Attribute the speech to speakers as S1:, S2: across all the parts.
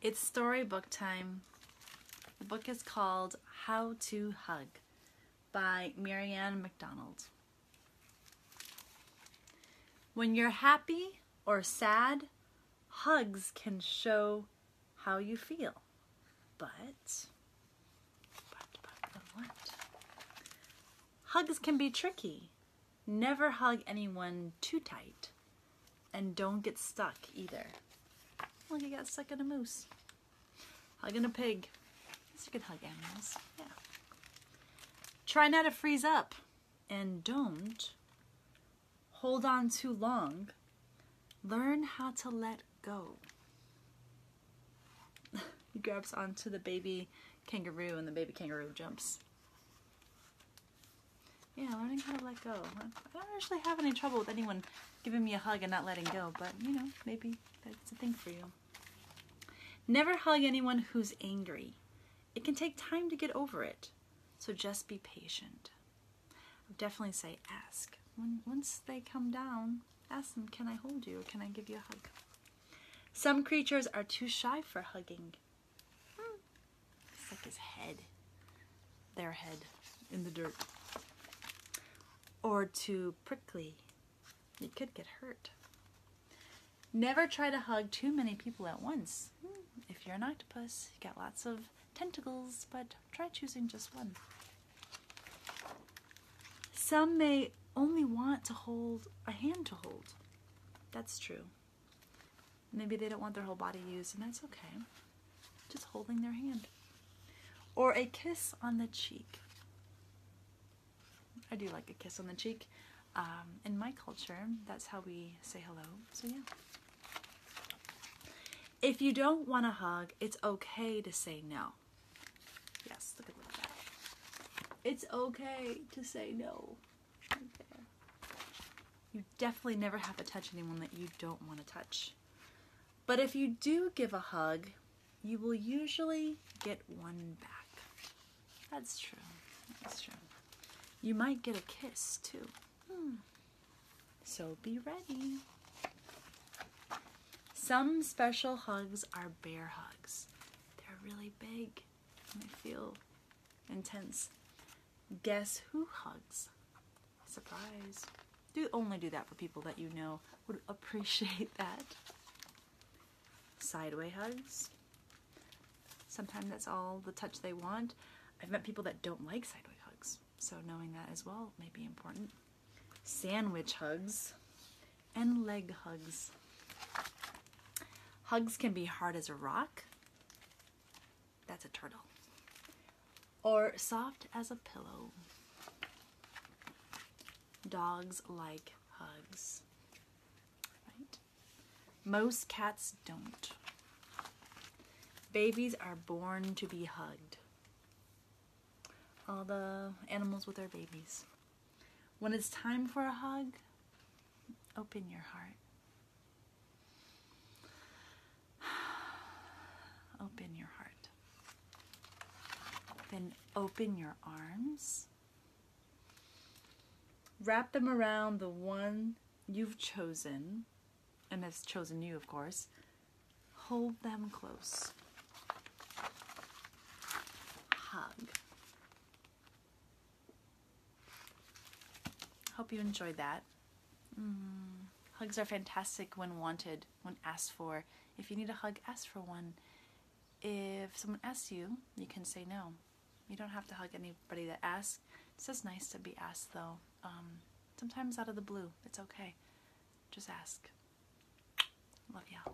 S1: It's storybook time. The book is called How to Hug by Marianne McDonald. When you're happy or sad, hugs can show how you feel. But what? Hugs can be tricky. Never hug anyone too tight. And don't get stuck either. Look, you got stuck in a moose. Hugging a pig. You can hug animals. Yeah. Try not to freeze up. And don't hold on too long. Learn how to let go. He grabs onto the baby kangaroo and the baby kangaroo jumps. Yeah, learning how to let go. I don't usually have any trouble with anyone giving me a hug and not letting go, but you know, maybe that's a thing for you. Never hug anyone who's angry. It can take time to get over it, so just be patient. I would definitely say ask. Once they come down, ask them, can I hold you or can I give you a hug? Some creatures are too shy for hugging. It's like his head, their head in the dirt. Or too prickly. You could get hurt. Never try to hug too many people at once. If you're an octopus, you got lots of tentacles, but try choosing just one. Some may only want to hold a hand to hold. That's true. Maybe they don't want their whole body used, and that's okay. Just holding their hand. Or a kiss on the cheek. I do like a kiss on the cheek. In my culture, that's how we say hello, so yeah. If you don't want a hug, it's okay to say no. Yes, look at that. It's okay to say no. Right there. You definitely never have to touch anyone that you don't want to touch. But if you do give a hug, you will usually get one back. That's true. That's true. You might get a kiss, too. So be ready. Some special hugs are bear hugs. They're really big and they feel intense. Guess who hugs? Surprise. Only do that for people that you know would appreciate that. Sideway hugs. Sometimes that's all the touch they want. I've met people that don't like sideway hugs, so knowing that as well may be important. Sandwich hugs and leg hugs. Hugs can be hard as a rock. That's a turtle. Or soft as a pillow. Dogs like hugs. Right? Most cats don't. Babies are born to be hugged. All the animals with their babies. When it's time for a hug, open your heart. Open your heart. Then open your arms. Wrap them around the one you've chosen, and that's chosen you, of course. Hold them close. Hug. Hope you enjoyed that. Hugs are fantastic when wanted, when asked for. If you need a hug, ask for one. If someone asks you, you can say no. You don't have to hug anybody that asks. It's just nice to be asked, though. Sometimes out of the blue. It's okay. Just ask. Love y'all.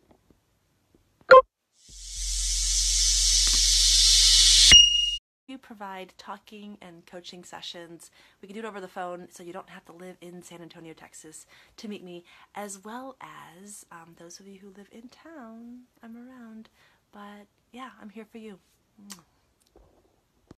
S1: We provide talking and coaching sessions. We can do it over the phone, so you don't have to live in San Antonio, Texas to meet me, as well as those of you who live in town. I'm around. But yeah, I'm here for you.